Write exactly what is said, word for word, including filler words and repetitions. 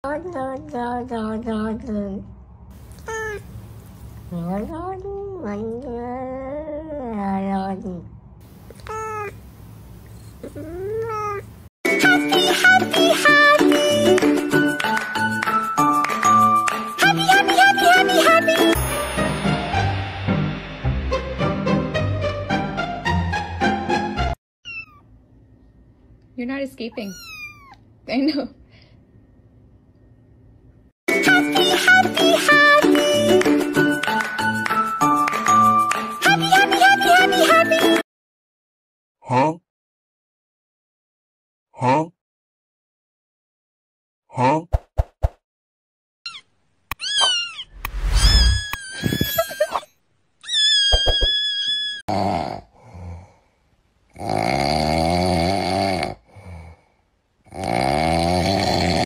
You're not escaping. I know. Happy, happy, happy. Happy, happy, happy, happy, happy. Huh? Huh? Huh? Ah. Ah.